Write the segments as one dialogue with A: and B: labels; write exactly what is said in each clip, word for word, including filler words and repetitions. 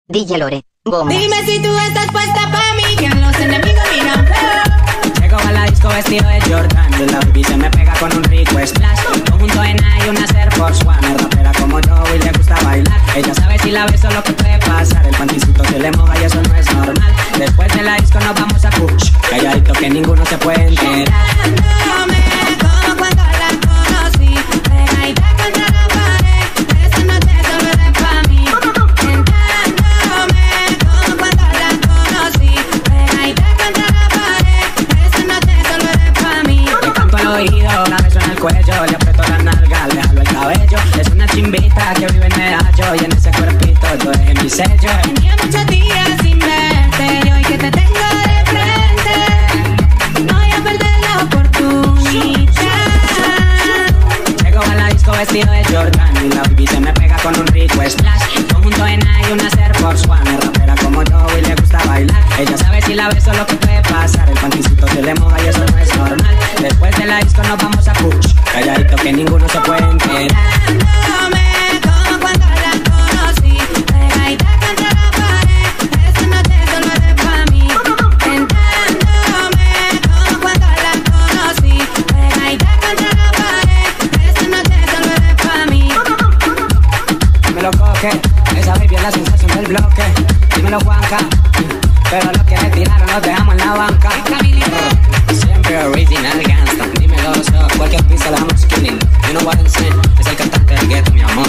A: D J Lore, Goma.
B: Dime si tú estás puesta pa' mí, que los enemigos miran feo.
C: Llego a la disco vestido de Jordan, y la baby se me pega con un rico splash. Conjunto en I y una Air Force One. Es rapera como yo y le gusta bailar. Ella sabe si la beso lo que puede pasar. El panticito se le moja y eso no es normal. Después de la disco nos vamos a push. Calladito que ninguno se puede enterar.
B: Dándome como cuando la conocí, pegadita contra la pared. Esa noche solo era pa' mí. Dándome como cuando la conocí, pegadita contra la pared. Esa noche solo era pa' mí.
C: Le canto al oído, la beso en el cuello, le aprieto la nalga, le jalo el cabello. Es una chimbita que vive en Medallo y en ese cuerpito yo dejé mi sello.
B: Tenía muchos días sin verte y hoy que te tengo de frente no voy a perder la oportunidad.
C: Llego a la disco vestido de Jordan y la baby se me pega con un rico splash. Conjunto en I y una Air Force One. Es rapera como yo y le gusta bailar. Ella sabe si la beso lo que puede pasar. El panticito se le moja y eso no es normal. Después de la disco nos vamos a push. Calladito que ninguno se puede enterar.
B: Dándome como cuando la conocí, pegadita contra la pared. Esa noche solo era pa' mí. Tentándome como cuando la conocí, pegadita contra la pared. Esa noche solo era pa' mí.
C: Me lo coge, esa baby es la sensación del bloque. Dímelo Juanca, pero los que le tiraron los dejamos en la banca. Siempre original gangsta, dímelo so, cualquier pista la dejamos killing. You know what I'm saying, es el cantante del gueto, mi amor.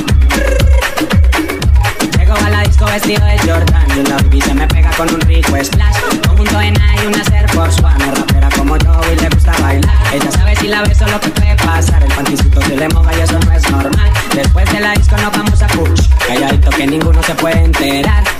C: Llego a la disco vestido de Jordan y la baby se me pega con un rico splash. Conjunto en I y una Air Force One. Es rapera como yo y le gusta bailar. Ella sabe si la beso lo que puede pasar. El panticito se le moja y eso no es normal. Después de la disco nos vamos a push. Calladito que ninguno se puede enterar.